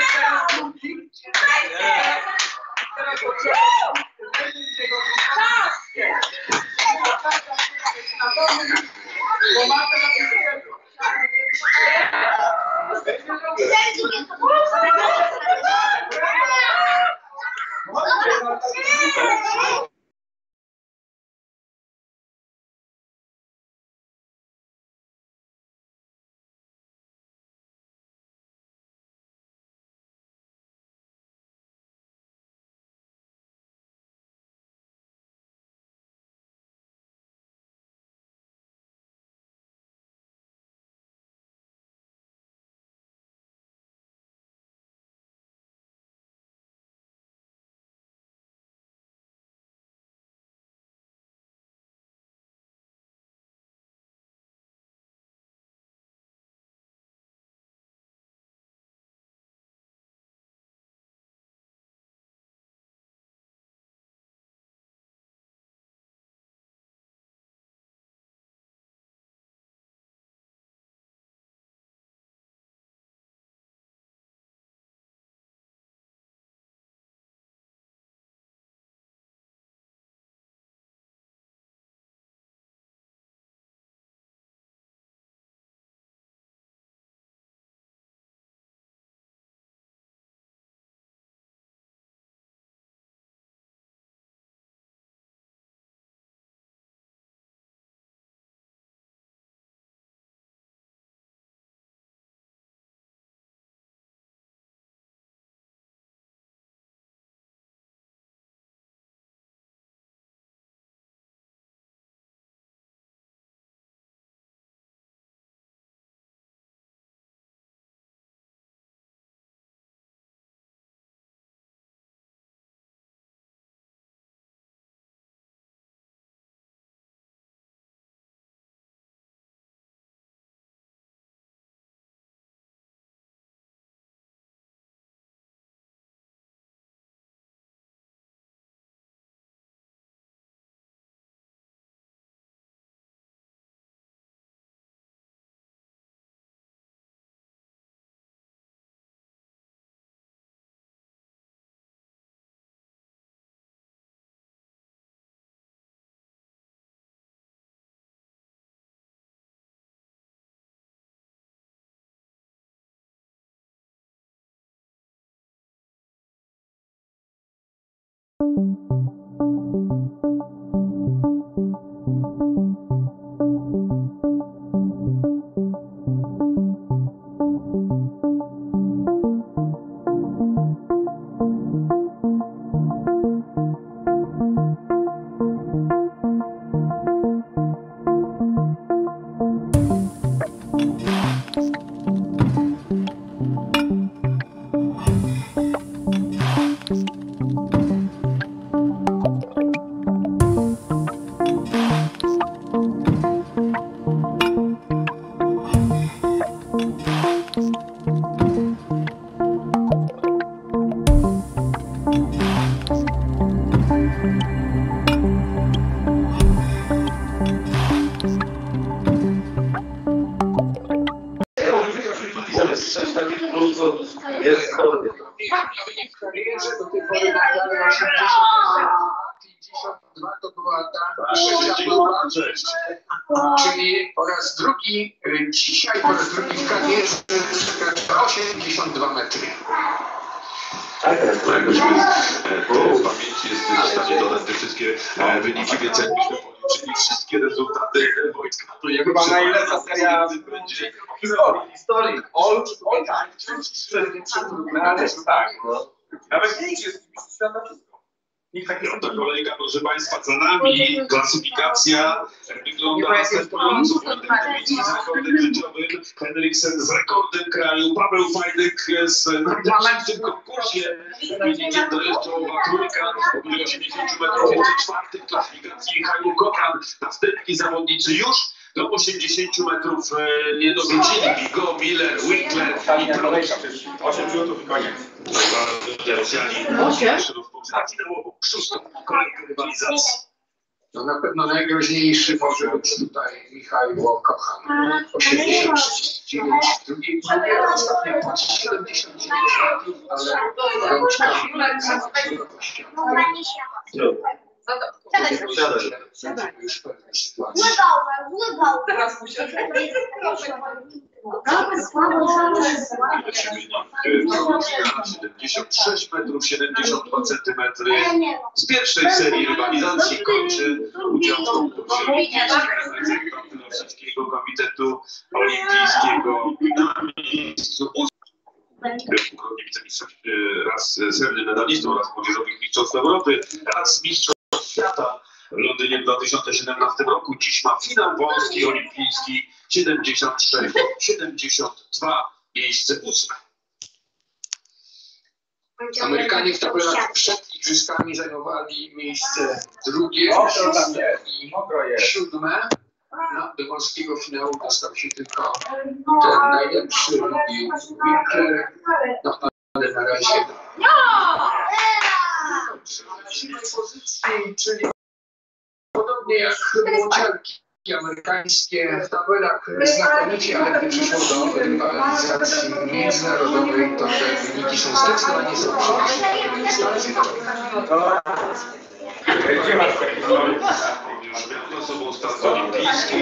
2 to była ta trzecia próba, czyli po raz drugi, dzisiaj po raz drugi w karierze 82 metry. No jakoś po pamięci jesteś w stanie dodać te wszystkie wyniki, więc jakbyśmy policzyli wszystkie rezultaty wojska, to jak Chyba najlepsza seria będzie Historii. All time. Tak, no. Nawet nic jest świata wszystko. Piąta kolejka, proszę Państwa, za nami. Klasyfikacja wygląda następująco. Z rekordem życiowym, Henriksen z rekordem kraju, Paweł Fajdek z najlepszym w tym konkursie. Widzicie, to jest czołowa trójka, powyżej 80 metrów, jeszcze czwarty w klasyfikacji Michał Kochan. Następni zawodnicy już do 80 metrów nie dorzucili. Bigo, Miller, Winkler i Proch. 8 minut i koniec. Rosjanie rozpoczyna finałową, szóstą kolejkę rywalizacji. No na pewno najgroźniejszy może być tutaj Michał Kochan. 89, drugiej próbie, ostatnio 79 metrów, ale rączka już w pewnej sytuacji. Teraz muszę. Druga 76 metrów 72 centymetry. Z pierwszej serii rywalizacji kończy udział w konkursie reprezentant Rosyjskiego Komitetu Olimpijskiego na miejscu 8. Dwukrotnie wicemistrz, raz srebrny medalistą, raz młodzieżowych mistrzostw Europy, raz mistrzostw świata w Londynie w 2017 roku. Dziś ma finał wąski olimpijski 76-72, miejsce 8. Amerykanie w tabelach przed igrzyskami zajmowali miejsce drugie, szóste i siódme. No, do polskiego finału dostał się tylko ten najlepszy Winkler, no ale na razie w pozycji, czyli podobnie jak młodzianki amerykańskie w tabelach znakomicie, ale gdy przyszło do rywalizacji międzynarodowej, to te wyniki są zdecydowanie słabsze niż Stany Miał za sobą start olimpijski.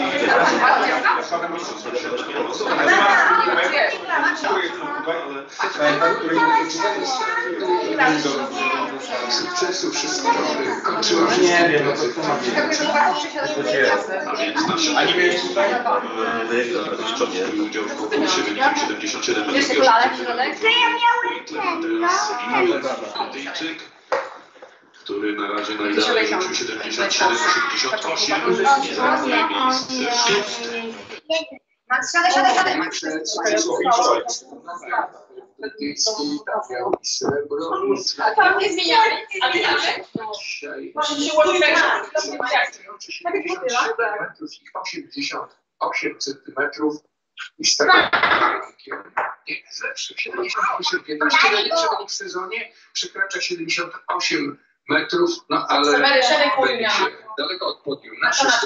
sukcesu wszystko kończyło się. Nie wiem, no to A nie miałeś tutaj? Udział w konkursie wynikiem 77 metrów. Brytyjczyk, który na razie najdalej rzucił 77-88. Miejsce 6. A tam nie zmieniamy. A ty mamy? Może się łączyć tak. 88 centymetrów i z tego nie, lepszy, 78, 15 najlepszy wynik w sezonie, przekracza 78 metrów, no ale będzie daleko od podium na 6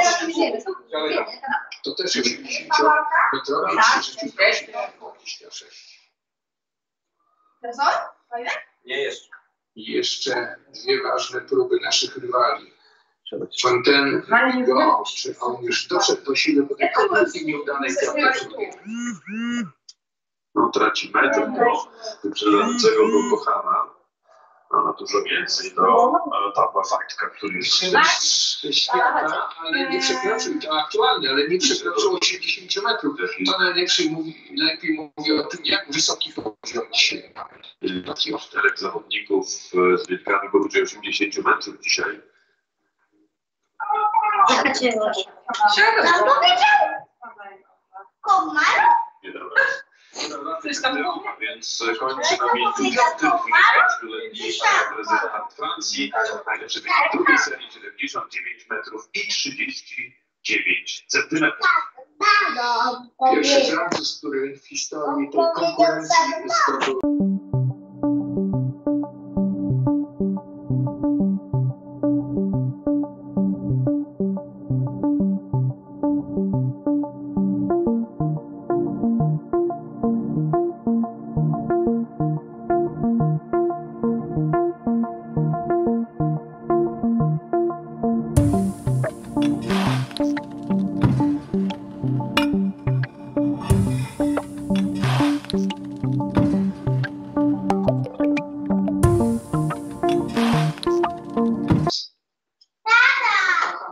to też 80-metrowy przy życiu 26. Nie jeszcze. I jeszcze dwie ważne próby naszych rywali. Fontaine, czy on już doszedł do siły po tej kompletnie nieudanej próbie. No, traci metr do wyprzedzającego go Kochana. Ma dużo więcej do Pawła Fajdka, który jest świata, ale nie przekroczył, to aktualnie, ale nie przekroczył 80 metrów. To najlepiej mówi o tym, jak wysoki poziom dzisiaj mamy. 4 zawodników z wynikami powyżej 80 metrów dzisiaj. Więc kończy na miejscu 5. reprezentant Francji. Najlepszy wynik w drugiej serii 79 metrów i 39 centymetrów. Pierwszy Francuz, który w historii tej konkurencji zdobył.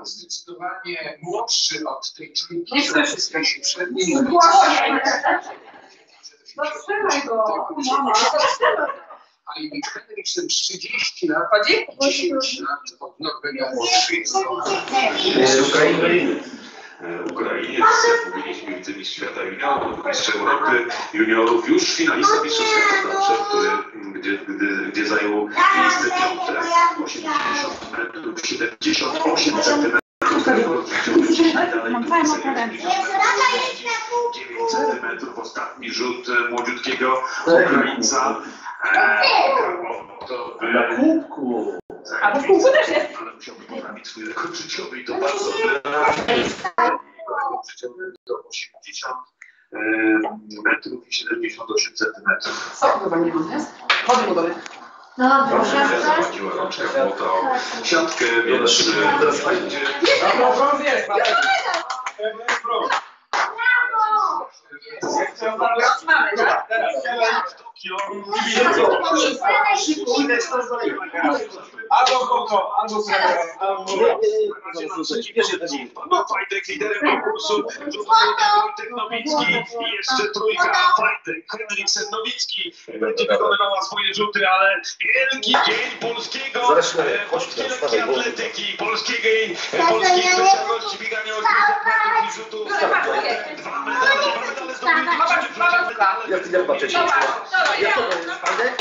zdecydowanie młodszy od tej trójki przedniej. Zatrzymaj go. A i Henriksen 30 lat, 10 lat od Norwega młodszy jest. Ukrainiec, mówiliśmy wicemistrz świata juniorów, mistrz Europy juniorów, już finalista mistrzostwa świata, gdzie zajął miejsce piąte, 80 metrów, 78 centymetrów. Dalej 9 centymetrów, ostatni rzut młodziutkiego Ukraińca. Na kubku. A w kółku też jest. Ale musiałby poprawić swój rekord życiowy i to bardzo życiowy do 80 metrów i 78 centymetrów. Co chyba nie ma, nie? Chodź mu dalej. No, Zachodziła rączka młota o siatkę, więc teraz będzie... Fajtek liderem konkursu, Wojtek Nowicki i jeszcze trójka Fajtek, Henriksen, Nowicki będzie wykonywała swoje rzuty, ale wielki dzień polskiej lekkiej atletyki, polskiej specjalności biegania od 200 metrów i rzutów. 2 medale zdobyte. Jak ty patrzeć? Jak to jest, Fajtek?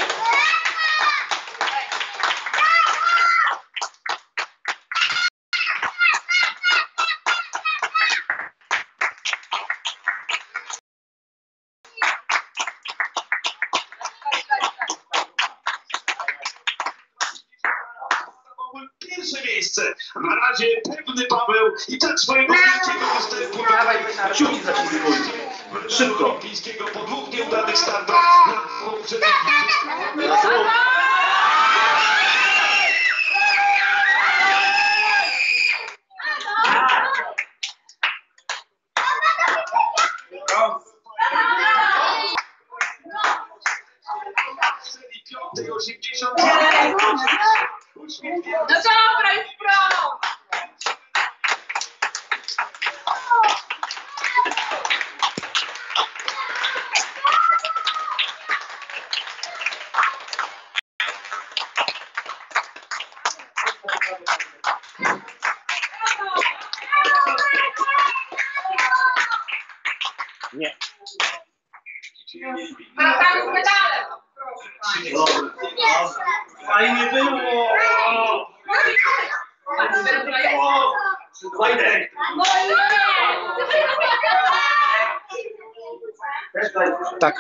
Pierwsze miejsce. Na razie pewny Paweł i tak swojego wielkiego występu Kciuki zaciskuje. Szybko. Olimpijskiego po 2 nieudanych startach na poprzednich No dobra, jest pro! Nie. Wracamy z medalem. Fajnie było! Fajtek! Tak.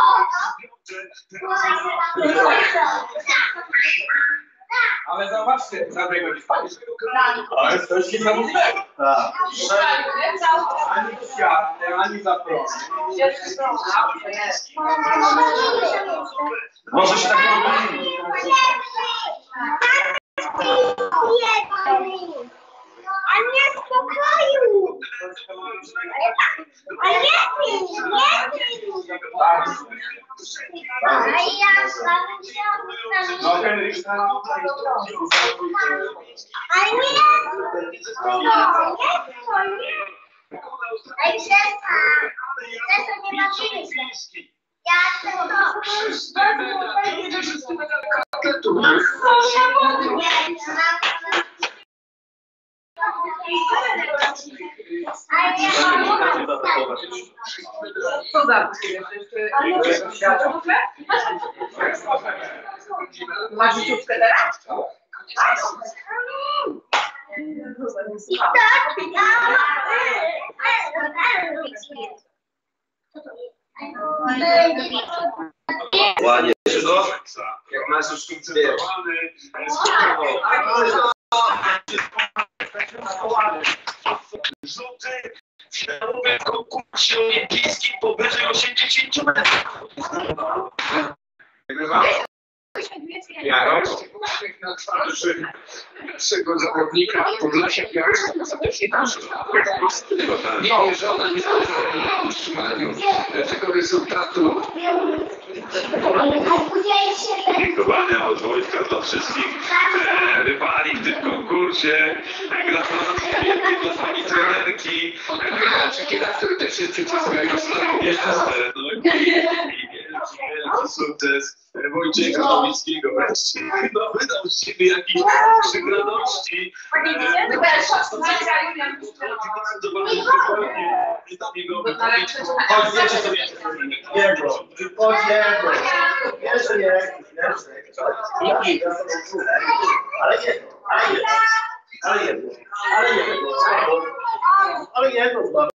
Ale zobaczcie, żadnego nie spadnie. Ale to jest niesamowite. Tak. Ani kwiaty, ani zaproszeń. Może się tak nie A nie w pokoju! A nie pij, A ja sam się No Henriksen. A nie! Ej, przestań! Przestań, nie bawimy się! Ja Co za Masz życiówkę teraz? I tak! Ładnie, wszystko? Jak masz już Rzuty w środowym konkursie olimpijskim powyżej 80 metrów. Jarek? Uśmiech na twarzy. najlepszego zawodnika Podlasia Białystok ostatecznie tam nie wierzono w utrzymaniu tego rezultatu. Dziękowania od Wojtka dla wszystkich rywali w tym konkursie. Gratulacje wielkie dla pani trenerki. Który też jest przeciw swojego stawu. Wielki sukces Wojciecha Nowickiego. Wreszcie chyba wydał z siebie jakiś krzyk radości. Chodź, wiecie sobie. Jego. Jeszcze nie. Ale jedno.